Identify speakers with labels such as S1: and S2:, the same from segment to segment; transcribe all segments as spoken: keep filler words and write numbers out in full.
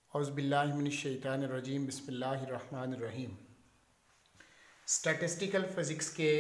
S1: औज़ुबिल्लाहिमिनश्शैतानिर्रजीम बिस्मिल्लाहिर्रहमानिर्रहीम। Statistical physics के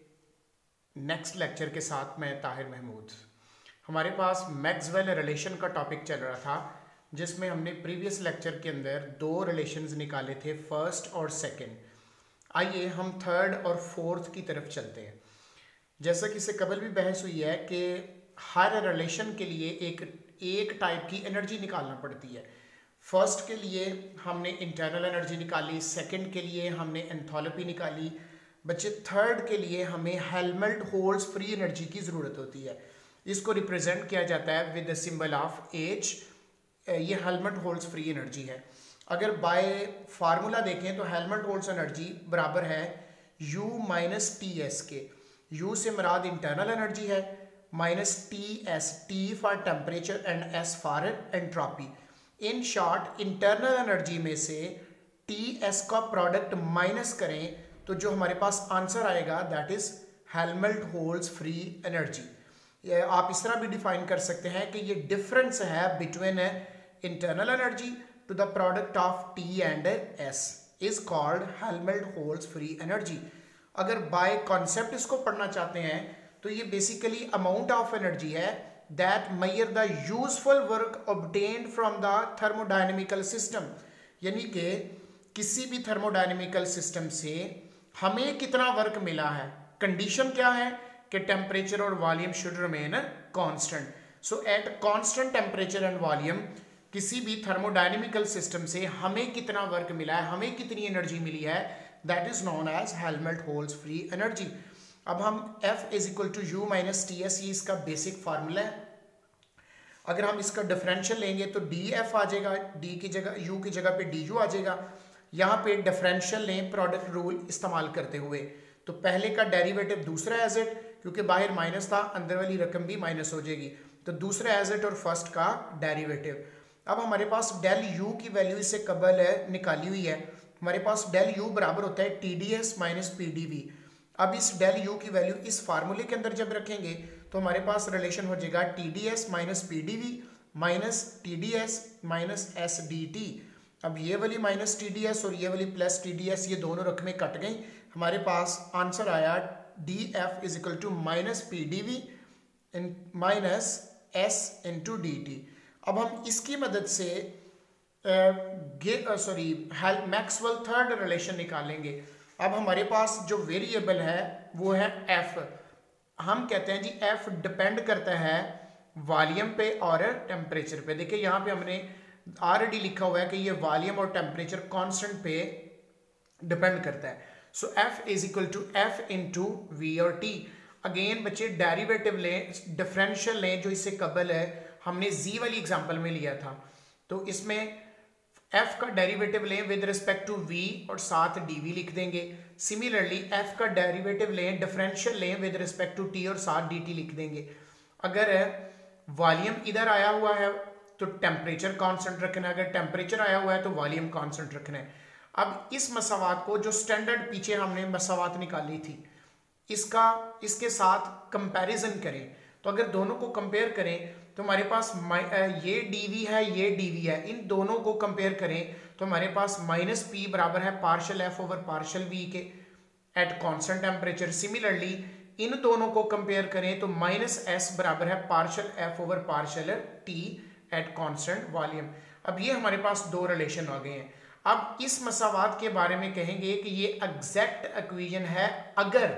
S1: next lecture के साथ मैं ताहिर महमूद। हमारे पास मैक्सवेल रिलेशन का टॉपिक चल रहा था, जिसमें हमने प्रीवियस लेक्चर के अंदर दो रिलेशंस निकाले थे, फर्स्ट और सेकंड। आइए हम थर्ड और फोर्थ की तरफ चलते हैं। जैसा कि इससे कबल भी बहस हुई है कि हर रिलेशन के लिए एक एक टाइप की एनर्जी निकालना पड़ती है। फर्स्ट के लिए हमने इंटरनल एनर्जी निकाली, सेकंड के लिए हमने एंथैल्पी निकाली। बच्चे थर्ड के लिए हमें हेल्महोल्ट्ज़ फ्री एनर्जी की ज़रूरत होती है। इसको रिप्रेजेंट किया जाता है with the symbol of H. ये हेल्महोल्ट्ज़ फ्री एनर्जी है। अगर बाय फार्मूला देखें तो हेल्महोल्ट्ज़ एनर्जी बराबर है U माइनस टी एस के। U से मुराद इंटरनल एनर्जी है, minus T S, T for temperature and S for entropy. In short internal energy में से टी एस का प्रोडक्ट माइनस करें तो जो हमारे पास आंसर आएगा that is Helmholtz free energy. आप इस तरह भी डिफाइन कर सकते हैं कि ये डिफरेंस है between internal energy to the product of T and S is called Helmholtz free energy. अगर बाय कॉन्सेप्ट इसको पढ़ना चाहते हैं तो ये बेसिकली अमाउंट ऑफ एनर्जी है that measure the useful work obtained from the thermodynamical system। यानी कि किसी भी थर्मोडायनेमिकल सिस्टम से हमें कितना वर्क मिला है। कंडीशन क्या है कि टेम्परेचर और volume should remain constant. So at constant temperature and volume किसी भी थर्मोडायनेमिकल सिस्टम से हमें कितना वर्क मिला है, हमें कितनी एनर्जी मिली है, that is known as Helmholtz free energy. अब हम F is equal to U minus T S, ये इसका बेसिक फार्मूला है। अगर हम इसका डिफरेंशियल लेंगे तो डी एफ आ जाएगा, डी की जगह यू की जगह पे डी यू आ जाएगा। यहाँ पे डिफरेंशियल लें प्रोडक्ट रूल इस्तेमाल करते हुए, तो पहले का डेरिवेटिव दूसरा एज इट, क्योंकि बाहर माइनस था अंदर वाली रकम भी माइनस हो जाएगी, तो दूसरा एज इट और फर्स्ट का डेरिवेटिव। अब हमारे पास डेल यू की वैल्यू इससे कबल है निकाली हुई है। हमारे पास डेल यू बराबर होता है T D S minus P D V. अब इस डेल यू की वैल्यू इस फार्मूले के अंदर जब रखेंगे तो हमारे पास रिलेशन हो जाएगा T D S minus P D V minus T D S minus S D T. अब ये वाली माइनस टी डी एस और ये वाली प्लस टी डी एस, ये दोनों रकमें कट गई। हमारे पास आंसर आया D F is equal to minus P D V in minus S into D T. अब हम इसकी मदद से सॉरी मैक्सवेल थर्ड रिलेशन निकालेंगे। अब हमारे पास जो वेरिएबल है वो है F। हम कहते हैं जी F डिपेंड करता है वॉल्यूम पे और टेम्परेचर पे। देखिए यहाँ पे हमने ऑलरेडी लिखा हुआ है कि ये वॉल्यूम और टेम्परेचर कांस्टेंट पे डिपेंड करता है। So F is equal to F into V और टी। अगेन बच्चे डेरिवेटिव लें, डिफरेंशियल लें, जो इससे कबल है हमने जी वाली एग्जाम्पल में लिया था। तो इसमें f का डेरिवेटिव लें विद रिस्पेक्ट टू v और साथ dv लिख देंगे। सिमिलरली f का डेरिवेटिव लें, डिफरेंशियल लें विद रिस्पेक्ट टू t और साथ dt लिख देंगे। अगर वॉल्यूम इधर आया हुआ है तो टेम्परेचर कांस्टेंट रखना है, अगर टेम्परेचर आया हुआ है तो वॉल्यूम कांस्टेंट रखना है। अब इस मसावात को, जो स्टैंडर्ड पीछे हमने मसावात निकाली थी, इसका इसके साथ कंपैरिजन करें। तो अगर दोनों को कंपेयर करें तो हमारे पास ये dv है, ये dv है, इन दोनों को कंपेयर करें तो हमारे पास माइनस पी बराबर है partial F over partial V के एट कांस्टेंट टेम्परेचर। सिमिलरली इन दोनों को कंपेयर करें तो माइनस एस बराबर है partial F over partial T at constant volume. अब ये हमारे पास दो रिलेशन आ गए हैं। अब इस मसावात के बारे में कहेंगे कि ये एग्जैक्ट इक्वेशन है अगर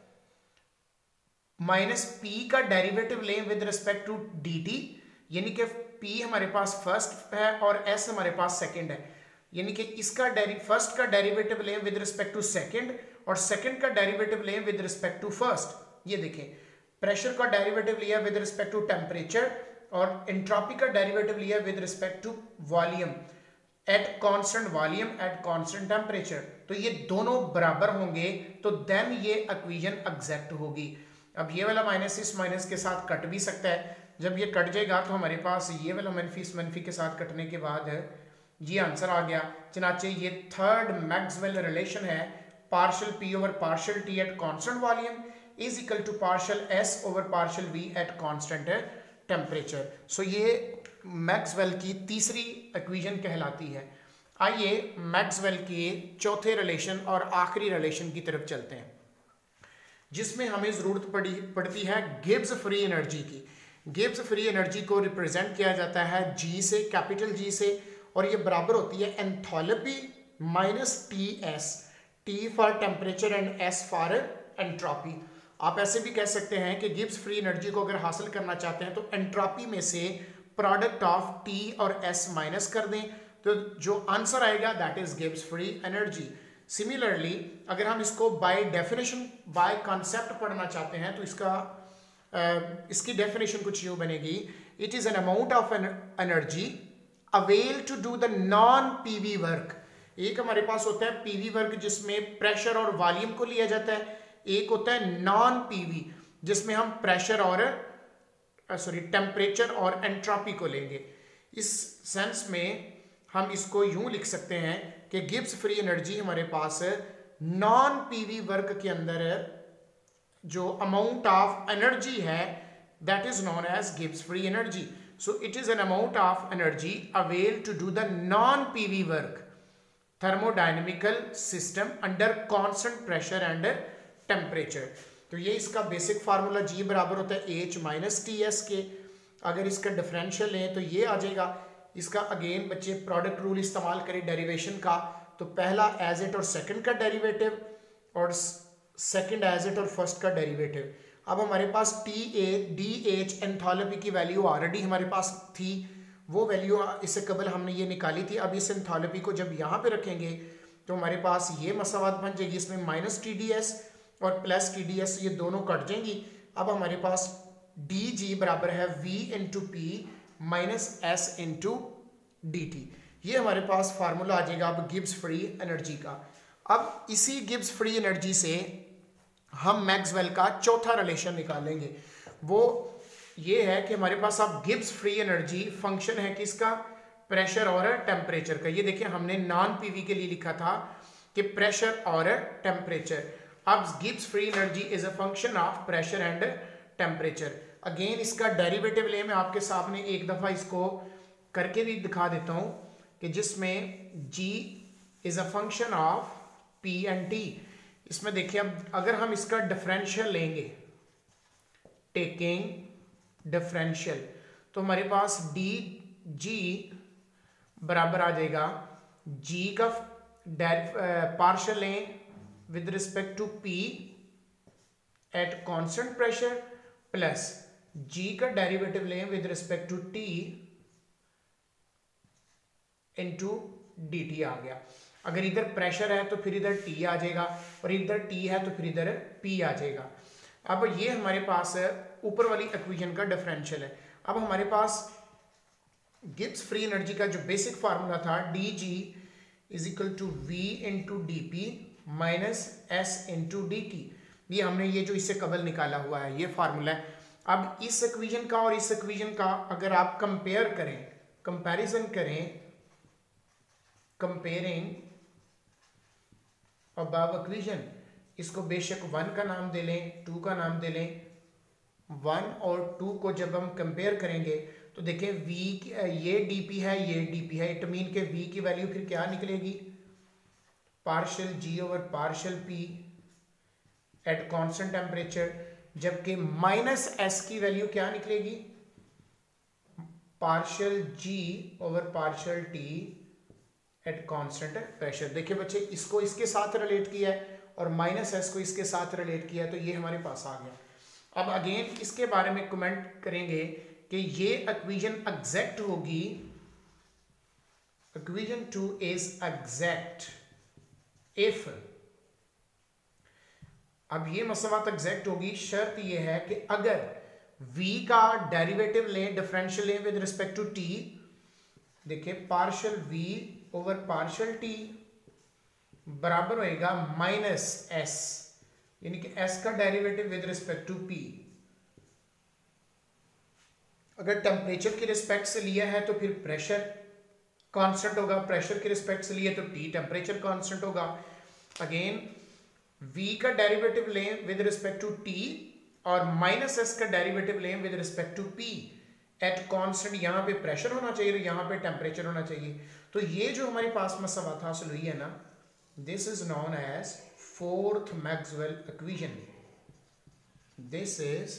S1: माइनस पी का डेरिवेटिव लें with respect to D T, यानी कि पी हमारे पास फर्स्ट है और एस हमारे पास सेकंड है, यानी कि इसका फर्स्ट का डेरिवेटिव लें विद रिस्पेक्ट टू सेकंड और सेकंड का डेरिवेटिव लें विद रिस्पेक्ट टू फर्स्ट। ये देखें, प्रेशर का डेरिवेटिव लिया विद रिस्पेक्ट टू टेम्परेचर और एंट्रोपी का डेरिवेटिव लिया with respect to volume at constant volume at constant temperature. तो ये दोनों बराबर होंगे तो देन ये इक्वेशन एग्जैक्ट होगी। अब ये वाला माइनस इस माइनस के साथ कट भी सकता है। जब ये कट जाएगा तो हमारे पास ये वाला मनफी इस मनफी के साथ कटने के बाद ये आंसर आ गया। चनाचे ये थर्ड मैक्सवेल रिलेशन है, partial P over partial T at constant volume is equal to partial S over partial V at constant temperature. So ये मैक्सवेल की तीसरी इक्वेशन कहलाती है। आइए मैक्सवेल के चौथे रिलेशन और आखिरी रिलेशन की तरफ चलते हैं, जिसमें हमें ज़रूरत पड़ी पड़ती है गिब्स फ्री एनर्जी की। गिब्स फ्री एनर्जी को रिप्रेजेंट किया जाता है जी से, कैपिटल जी से, और ये बराबर होती है enthalpy minus T S, T for temperature and S for entropy. आप ऐसे भी कह सकते हैं कि गिब्स फ्री एनर्जी को अगर हासिल करना चाहते हैं तो एंट्रोपी में से प्रोडक्ट ऑफ टी और एस माइनस कर दें, तो जो आंसर आएगा that is Gibbs free energy. Similarly अगर हम इसको बाय डेफिनेशन, बाय कॉन्सेप्ट पढ़ना चाहते हैं तो इसका uh, इसकी डेफिनेशन कुछ यूं बनेगी, it is an amount of energy avail to do the non PV work. एक हमारे पास होता है पीवी वर्क जिसमें प्रेशर और वॉल्यूम को लिया जाता है, एक होता है नॉन पीवी जिसमें हम प्रेशर और सॉरी टेम्परेचर और एंट्रोपी को लेंगे। इस सेंस में हम इसको यूं लिख सकते हैं कि गिब्स फ्री एनर्जी हमारे पास नॉन पीवी वर्क के अंदर जो अमाउंट ऑफ एनर्जी है that is known as Gibbs free energy. So it is an amount of energy avail to do the non PV work thermodynamical system under constant pressure and temperature. तो ये इसका basic formula जी बराबर होता है H minus T S के। अगर इसका differential लें तो ये आ जाएगा। इसका अगेन बच्चे प्रोडक्ट रूल इस्तेमाल करें डेरिवेशन का, तो पहला एज इट और सेकंड का डेरिवेटिव और सेकंड एज इट और फर्स्ट का डेरिवेटिव। अब हमारे पास T A D H enthalpy की वैल्यू ऑलरेडी हमारे पास थी, वो वैल्यू इससे कबल हमने ये निकाली थी। अब इस एंथैल्पी को जब यहाँ पे रखेंगे तो हमारे पास ये मसावत बन जाएगी, इसमें माइनस टी डी एस और प्लस टी डी एस ये दोनों कट जाएंगी। अब हमारे पास डी जी बराबर है V into P minus S into D T. ये हमारे पास फार्मूला आ जाएगा अब गिब्स फ्री एनर्जी का। अब इसी गिब्स फ्री एनर्जी से हम मैक्सवेल का चौथा रिलेशन निकालेंगे। वो ये है कि हमारे पास अब गिब्स फ्री एनर्जी फंक्शन है किसका, प्रेशर और टेम्परेचर का। ये देखिए हमने नॉन पीवी के लिए लिखा था कि प्रेशर और टेम्परेचर। अब Gibbs free energy is a function of pressure and temperature. Again इसका डेरिवेटिव ले मैं आपके सामने एक दफा इसको करके भी दिखा देता हूं कि जिसमें g is a function of p and t। इसमें देखिए अब अगर हम इसका डिफरेंशियल लेंगे, टेकिंग डिफरेंशियल, तो हमारे पास डी जी बराबर आ जाएगा g का पार्शियल लें with respect to p at constant pressure plus g का डेरिवेटिव लें with respect to t into D T आ गया। अगर इधर प्रेशर है तो फिर इधर T आ जाएगा और इधर T है तो फिर इधर P आ जाएगा। अब ये हमारे पास ऊपर वाली इक्वेशन का डिफरेंशियल है। अब हमारे पास गिब्स फ्री एनर्जी का जो बेसिक फार्मूला था D G is equal to V into D P minus S into D T. ये हमने ये जो इससे कबल निकाला हुआ है ये फार्मूला है। अब इस इक्वेशन का और इस इक्वेशन का अगर आप कंपेयर करें, कंपैरिजन करें, कंपेयरिंग अबव इक्वेशन, इसको बेशक वन का नाम दे लें, टू का नाम दे लें। वन और टू को जब हम कंपेयर करेंगे तो देखें v ये dp है, ये dp है, इट मीन के v की वैल्यू फिर क्या निकलेगी, partial g over partial p at constant temperature, जबकि माइनस s की वैल्यू क्या निकलेगी, partial g over partial t at constant pressure. देखिए बच्चे इसको इसके साथ रिलेट किया है और माइनस एस को इसके साथ रिलेट किया है, तो ये हमारे पास आ गया। अब अगेन इसके बारे में कमेंट करेंगे कि ये इक्वेशन एग्जैक्ट होगी, equation two is exact if, अब ये मसवात एग्जैक्ट होगी शर्त ये है कि अगर v का डेरिवेटिव लें, डिफरेंशियल लें विद रिस्पेक्ट टू t, देखिए partial v over partial t बराबर होएगा माइनस s, यानी कि s का derivative with respect to p। अगर टेम्परेचर की रिस्पेक्ट से लिया है तो फिर प्रेशर कांस्टेंट होगा, प्रेशर की रिस्पेक्ट से लिया तो t टेम्परेचर कांस्टेंट होगा। अगेन v का डेरिवेटिव लें विद रिस्पेक्ट टू t और माइनस s का डेरिवेटिव लें with respect to p, at constant, यहाँ पे प्रेशर होना चाहिए और यहाँ पे टेम्परेचर होना चाहिए। तो ये जो हमारे पास मसला हासिल हुई है ना, this is known as fourth Maxwell equation. This is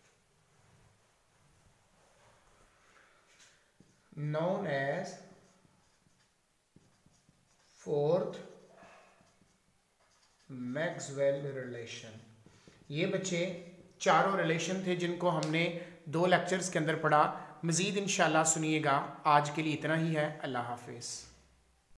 S1: known as fourth Maxwell relation. ये बच्चे चारों रिलेशन थे जिनको हमने दो लेक्चर्स के अंदर पढ़ा। मज़ीद इंशाल्लाह सुनिएगा। आज के लिए इतना ही है। अल्लाह हाफिज़।